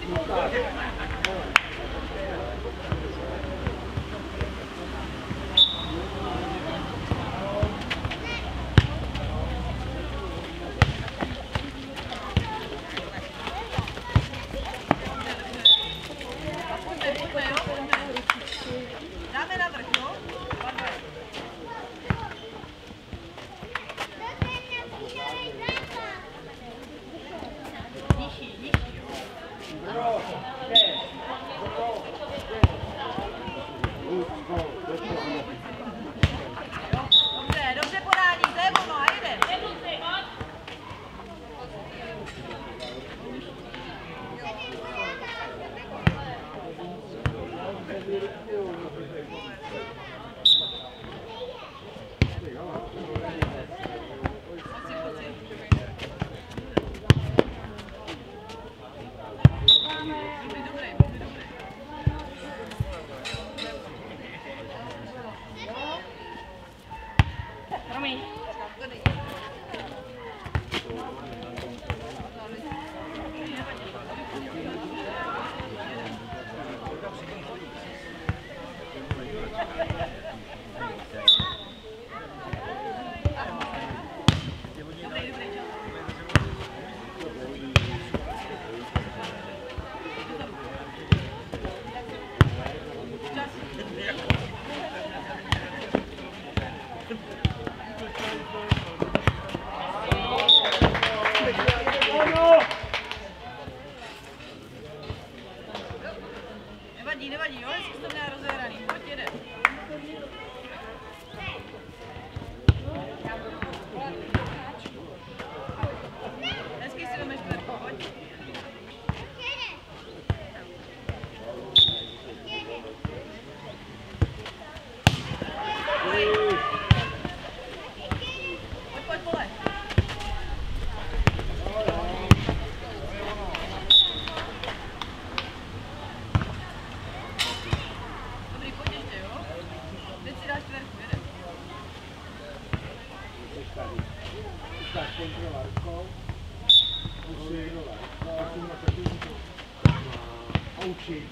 Dáme na vrch, jo? Nižší, nižší, jo? Dobře, dobře podání, to je ono, a jdem. Nevadí, nevadí, jo, jestli to měla rozehraný, pojď jede. Hezky si domeš Perko, pojď. Pojď, pole. Dobrý, pojď ještě, jo? Teď si dáš čtverku, jedem. Tak kontrola rukou. Učí.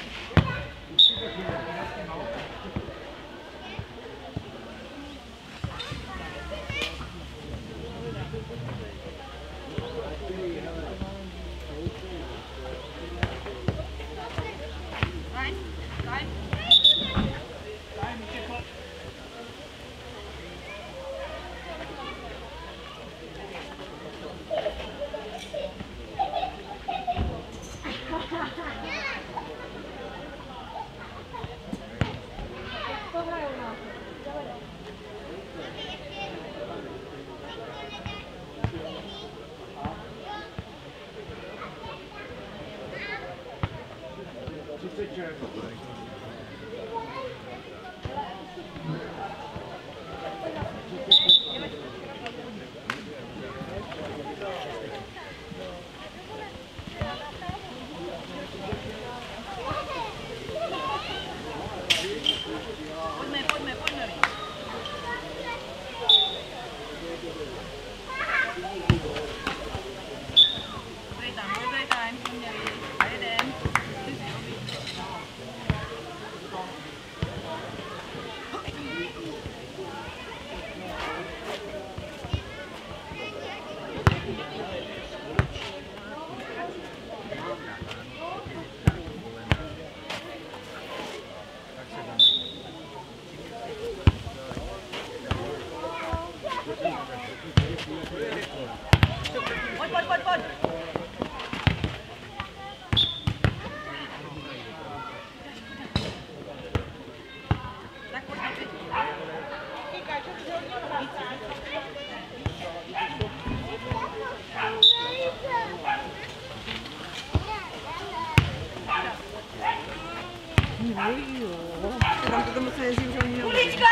Tam to tomu se jezdí už ani Ulička!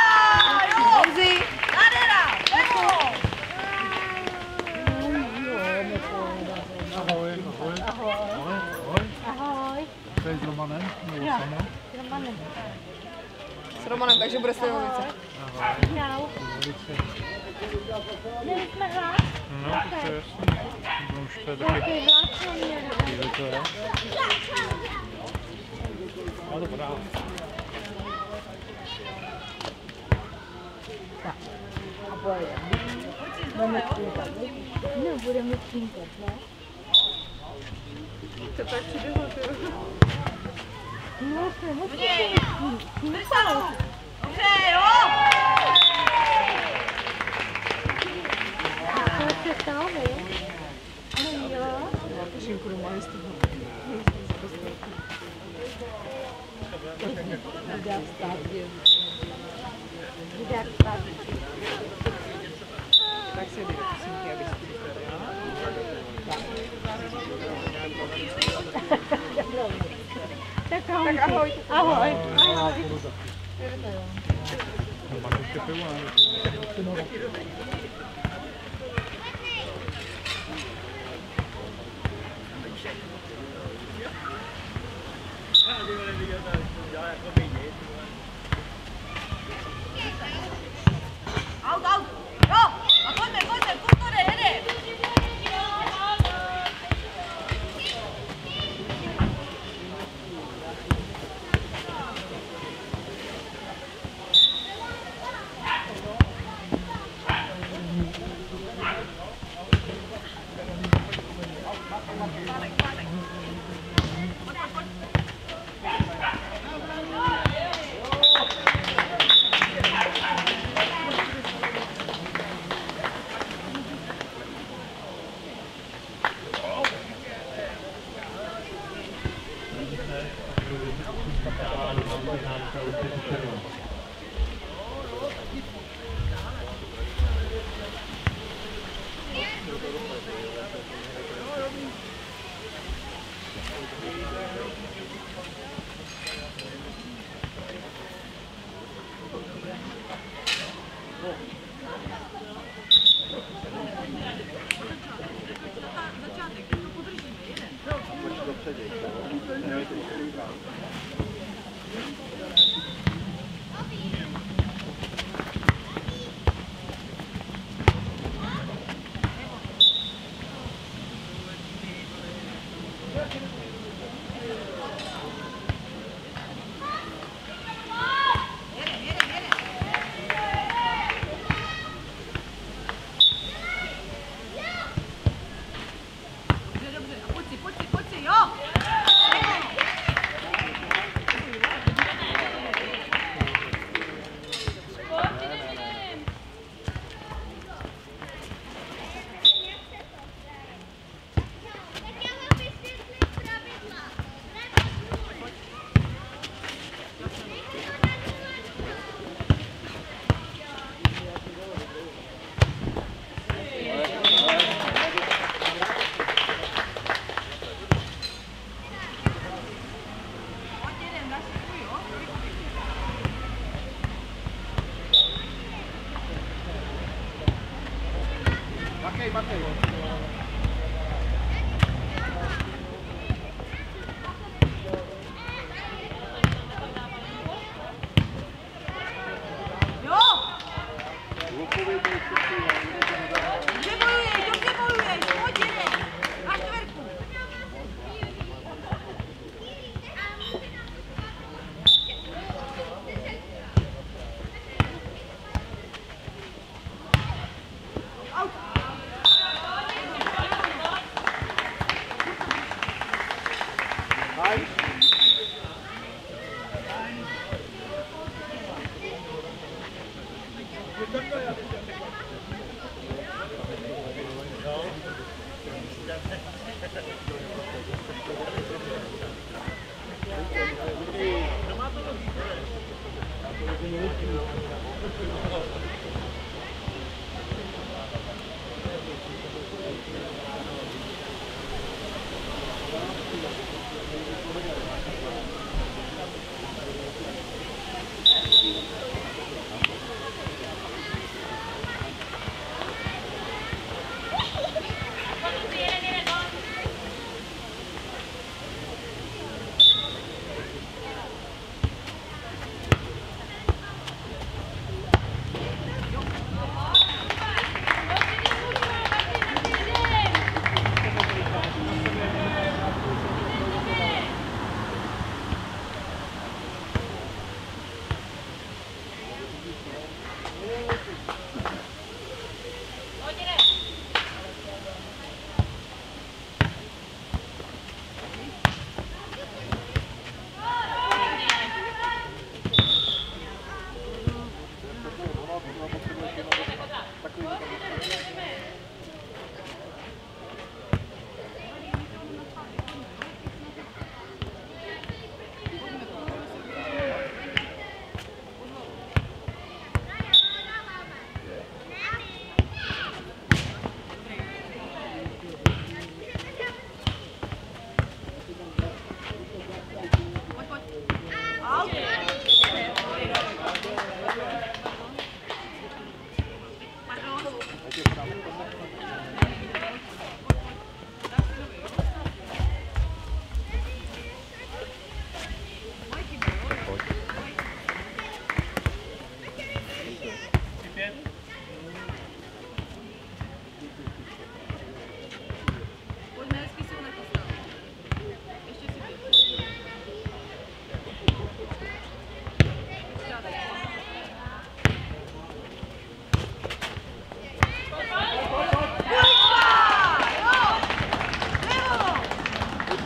Jo! Nádhera! Pojďmo! Ahoj, ahoj. Ahoj. Ahoj. Ahoj. To je s Romanem? Nebo Jo. sama? S Romanem. s Romanem, takže bude Slivovice. Čau. Měli jsme hrát? No, to je jasný. No, už to je taky... Chvíli to je. Ale dobrá. No, budeme cinkat, ne? To tak přiběhlo, ty. No, se hezky. Dobře, jo! To se stalo, no jo. Šinku doma je z toho. Vydák stát. Vydák stát. Tak se jde do kusinky, abys to vypadala. Tak ahoj. Tak ahoj. Ahoj. Máš ještě pivo, ne? Aut, aut! Jo! A pojďme, kultury, jede!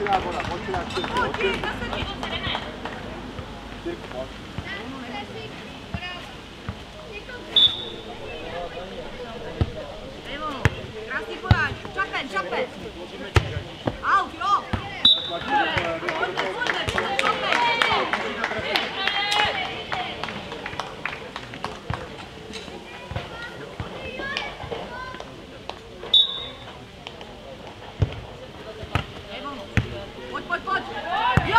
Krásný podání. Čapem, čapem. Out, jo. Pojď. Jo!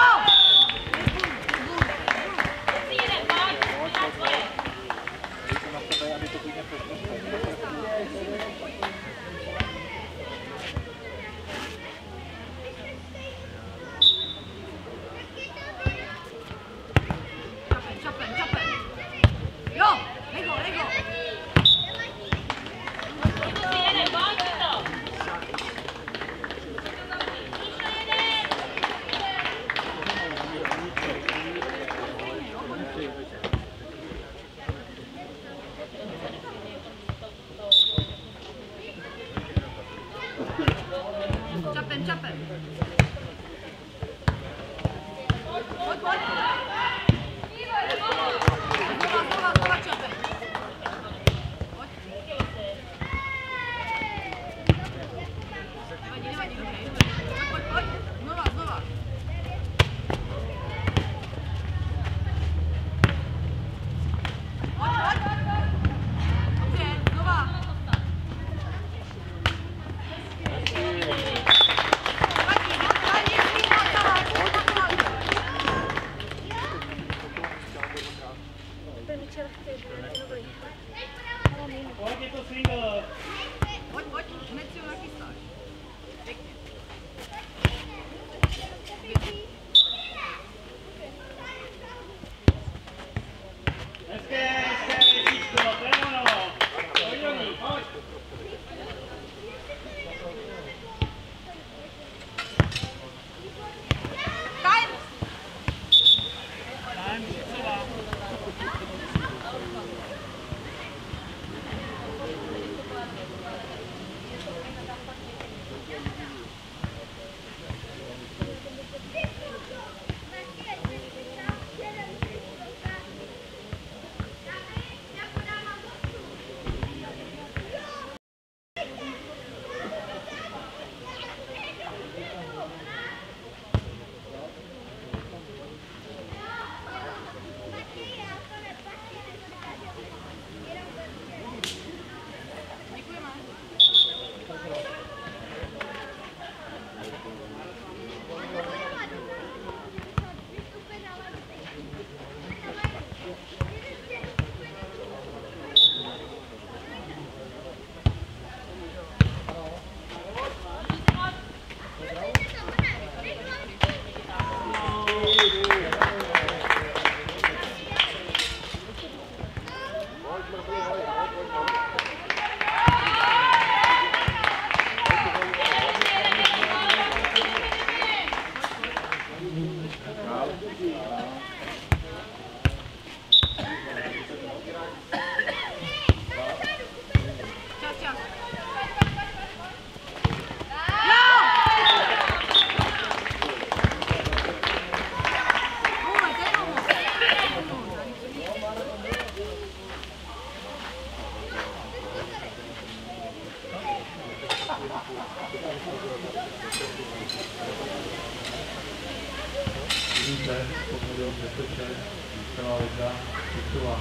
Čapem. Jo! Lego. Čapem. Pojď. Znova čapem. Pojď. Nevadí, dobrý. Pojď. Znova. Pojď. Dobře, znova. Pojď, hned si ho nachystáš. Pěkně. Vidíte, pokud je bezpečné, celá liga, Čichová.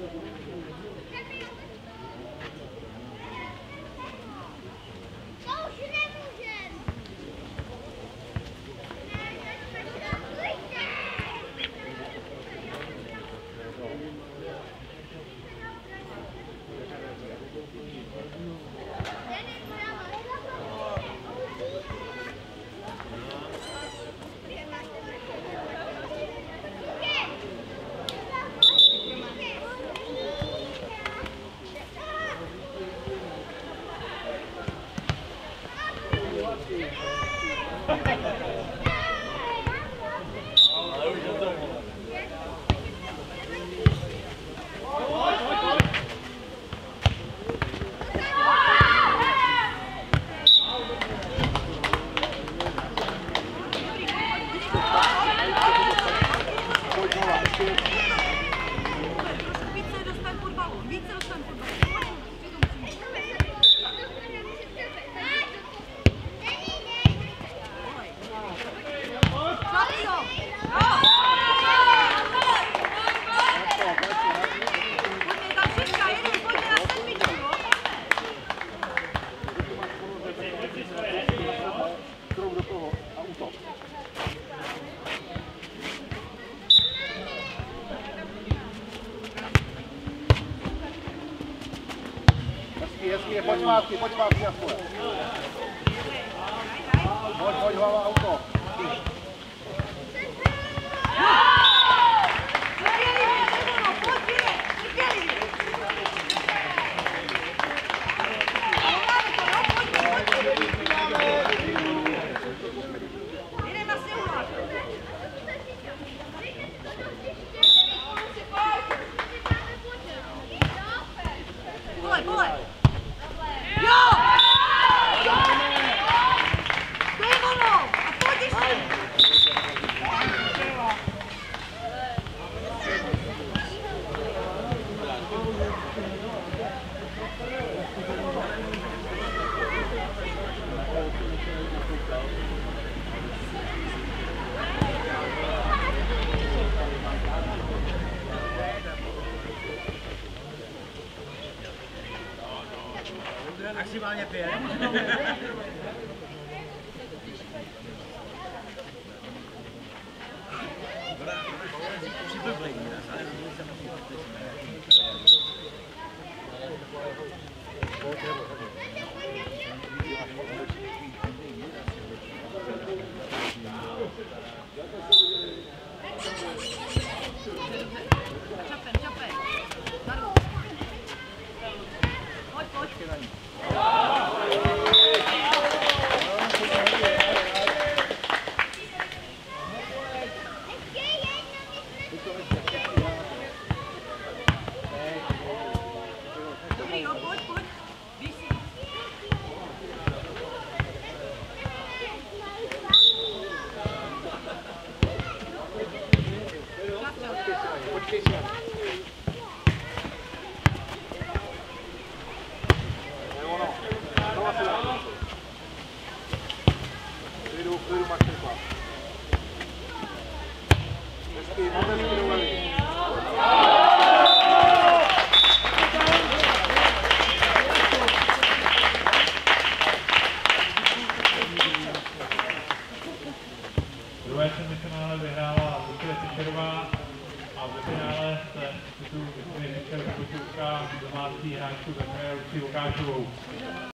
Více dostat pod balón, více dostat pod balón. Hezky, pojď zpátky aspoň. Pojď, hlava, auto. Pole! Maximálně 5. Čapej. Pojď. Dobrý, pojď. Víš si. Počkej si. Klidu maximal. Hezky, modelky do hlavy. Druhé semifinále vyhrála Lucie Fischerová a ve finále se titul Lucie Fischer utká domácí hráčku Lucí Lukášovou.